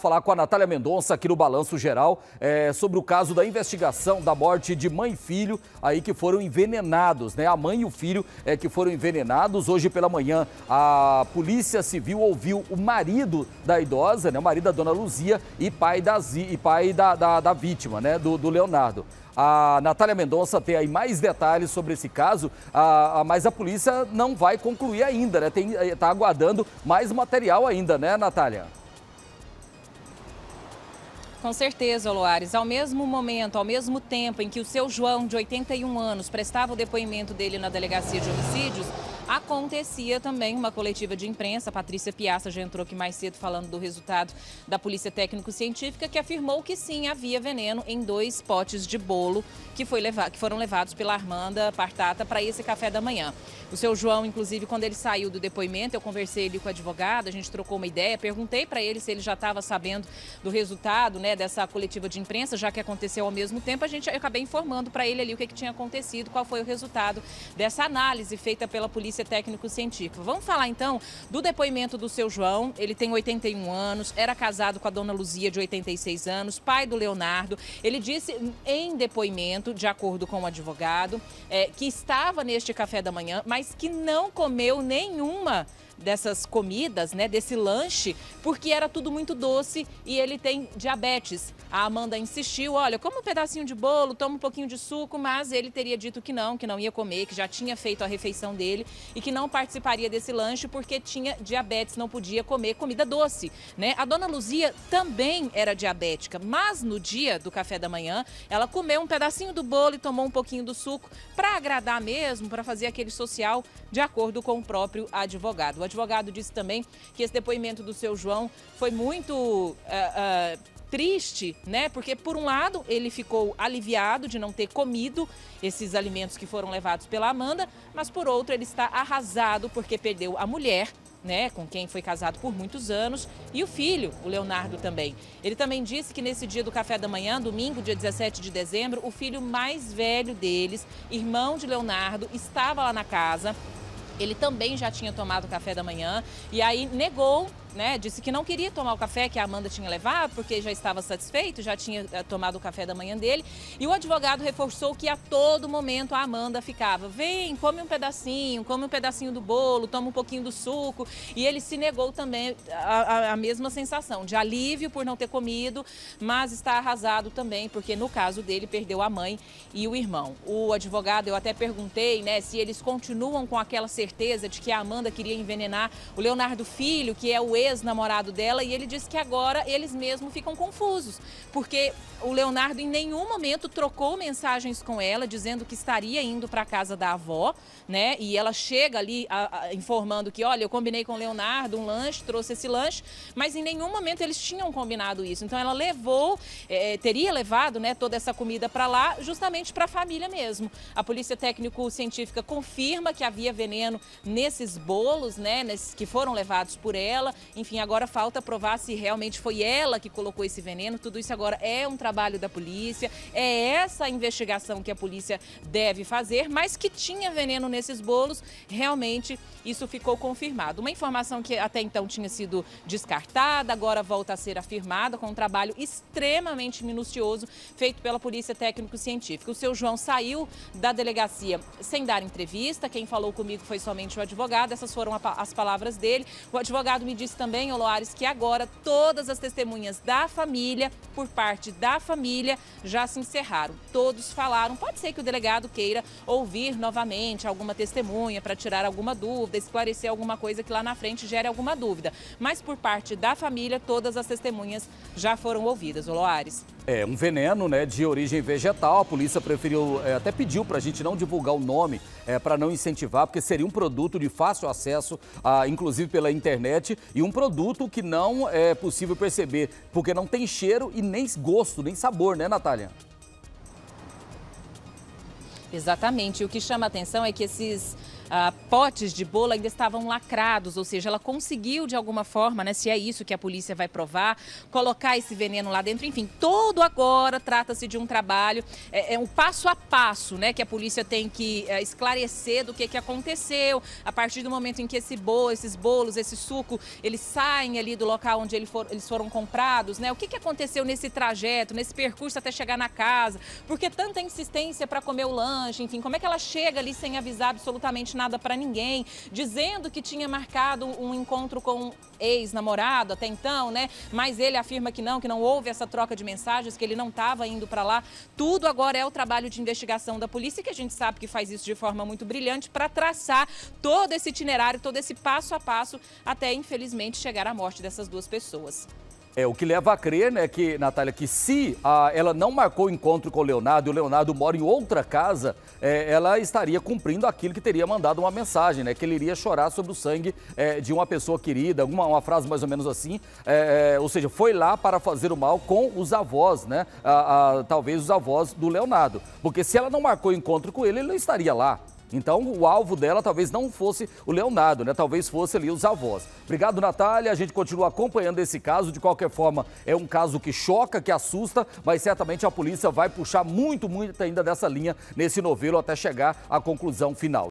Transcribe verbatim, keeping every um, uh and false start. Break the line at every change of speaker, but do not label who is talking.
Falar com a Natália Mendonça aqui no Balanço Geral é, sobre o caso da investigação da morte de mãe e filho aí que foram envenenados, né? A mãe e o filho é, que foram envenenados. Hoje pela manhã a Polícia Civil ouviu o marido da idosa, né? O marido da dona Luzia e pai, das, e pai da, da, da vítima, né? Do, do Leonardo. A Natália Mendonça tem aí mais detalhes sobre esse caso, a, a, mas a polícia não vai concluir ainda, né? Tem, tá aguardando mais material ainda, né, Natália?
Com certeza, Loares. Ao mesmo momento, ao mesmo tempo em que o seu João, de oitenta e um anos, prestava o depoimento dele na Delegacia de Homicídios, acontecia também uma coletiva de imprensa. A Patrícia Piazza já entrou aqui mais cedo falando do resultado da Polícia Técnico-Científica, que afirmou que sim, havia veneno em dois potes de bolo que, foi leva- que foram levados pela Armanda Partata para esse café da manhã. O seu João, inclusive, quando ele saiu do depoimento, eu conversei ali com o advogado, a gente trocou uma ideia, perguntei para ele se ele já estava sabendo do resultado, né, dessa coletiva de imprensa, já que aconteceu ao mesmo tempo. A gente, eu acabei informando para ele ali o que, que tinha acontecido, qual foi o resultado dessa análise feita pela Polícia Técnico-Científica. Vamos falar então do depoimento do seu João. Ele tem oitenta e um anos, era casado com a dona Luzia, de oitenta e seis anos, pai do Leonardo. Ele disse em depoimento, de acordo com o advogado, é, que estava neste café da manhã, mas que não comeu nenhuma dessas comidas, né, desse lanche, porque era tudo muito doce e ele tem diabetes. A Amanda insistiu, olha, come um pedacinho de bolo, toma um pouquinho de suco, mas ele teria dito que não, que não ia comer, que já tinha feito a refeição dele e que não participaria desse lanche porque tinha diabetes, não podia comer comida doce, né? A dona Luzia também era diabética, mas no dia do café da manhã, ela comeu um pedacinho do bolo e tomou um pouquinho do suco para agradar mesmo, para fazer aquele social, de acordo com o próprio advogado. O advogado disse também que esse depoimento do seu João foi muito uh, uh, triste, né? Porque, por um lado, ele ficou aliviado de não ter comido esses alimentos que foram levados pela Amanda, mas, por outro, ele está arrasado porque perdeu a mulher, né, com quem foi casado por muitos anos, e o filho, o Leonardo, também. Ele também disse que nesse dia do café da manhã, domingo, dia dezessete de dezembro, o filho mais velho deles, irmão de Leonardo, estava lá na casa. Ele também já tinha tomado café da manhã e aí negou, né? Disse que não queria tomar o café que a Amanda tinha levado, porque já estava satisfeito, já tinha uh, tomado o café da manhã dele. E o advogado reforçou que a todo momento a Amanda ficava, vem, come um pedacinho, come um pedacinho do bolo, toma um pouquinho do suco. E ele se negou também a, a, a mesma sensação de alívio por não ter comido, mas está arrasado também, porque no caso dele perdeu a mãe e o irmão. O advogado, eu até perguntei, né, se eles continuam com aquela certeza de que a Amanda queria envenenar o Leonardo Filho, que é o ex-namorado dela, e ele disse que agora eles mesmos ficam confusos, porque o Leonardo em nenhum momento trocou mensagens com ela, dizendo que estaria indo para a casa da avó, né? E ela chega ali a, a, informando que, olha, eu combinei com o Leonardo um lanche, trouxe esse lanche, mas em nenhum momento eles tinham combinado isso. Então ela levou, é, teria levado, né, toda essa comida para lá, justamente para a família mesmo. A Polícia Técnico-Científica confirma que havia veneno nesses bolos, né, nesses que foram levados por ela. Enfim, agora falta provar se realmente foi ela que colocou esse veneno. Tudo isso agora é um trabalho da polícia, é essa a investigação que a polícia deve fazer, mas que tinha veneno nesses bolos, realmente isso ficou confirmado. Uma informação que até então tinha sido descartada, agora volta a ser afirmada com um trabalho extremamente minucioso feito pela Polícia Técnico-Científica. O seu João saiu da delegacia sem dar entrevista, quem falou comigo foi somente o advogado, essas foram as palavras dele. O advogado me disse também, Loares, que agora todas as testemunhas da família, por parte da família, já se encerraram. Todos falaram, pode ser que o delegado queira ouvir novamente alguma testemunha para tirar alguma dúvida, esclarecer alguma coisa que lá na frente gere alguma dúvida. Mas por parte da família, todas as testemunhas já foram ouvidas, Loares.
É um veneno, né, de origem vegetal. A polícia preferiu, é, até pediu para a gente não divulgar o nome, é, para não incentivar, porque seria um produto de fácil acesso, a, inclusive pela internet, e um produto que não é possível perceber, porque não tem cheiro e nem gosto, nem sabor, né, Natália?
Exatamente. E o que chama a atenção é que esses ah, potes de bolo ainda estavam lacrados, ou seja, ela conseguiu de alguma forma, né, se é isso que a polícia vai provar, colocar esse veneno lá dentro. Enfim, todo agora trata-se de um trabalho, é, é um passo a passo, né, que a polícia tem que é, esclarecer do que, que aconteceu a partir do momento em que esse bolo, esses bolos, esse suco, eles saem ali do local onde ele for, eles foram comprados, né? O que, que aconteceu nesse trajeto, nesse percurso até chegar na casa? Por que tanta insistência para comer o lanche? Enfim, como é que ela chega ali sem avisar absolutamente nada para ninguém, dizendo que tinha marcado um encontro com um ex-namorado até então, né? Mas ele afirma que não, que não houve essa troca de mensagens, que ele não estava indo para lá. Tudo agora é o trabalho de investigação da polícia, que a gente sabe que faz isso de forma muito brilhante para traçar todo esse itinerário, todo esse passo a passo, até infelizmente chegar à morte dessas duas pessoas.
É, o que leva a crer, né, que, Natália, que se a, ela não marcou o encontro com o Leonardo e o Leonardo mora em outra casa, é, ela estaria cumprindo aquilo que teria mandado uma mensagem, né, que ele iria chorar sobre o sangue é, de uma pessoa querida, alguma uma frase mais ou menos assim, é, é, ou seja, foi lá para fazer o mal com os avós, né, a, a, talvez os avós do Leonardo, porque se ela não marcou o encontro com ele, ele não estaria lá. Então, o alvo dela talvez não fosse o Leonardo, né? Talvez fosse ali os avós. Obrigado, Natália. A gente continua acompanhando esse caso. De qualquer forma, é um caso que choca, que assusta, mas certamente a polícia vai puxar muito, muito ainda dessa linha nesse novelo até chegar à conclusão final.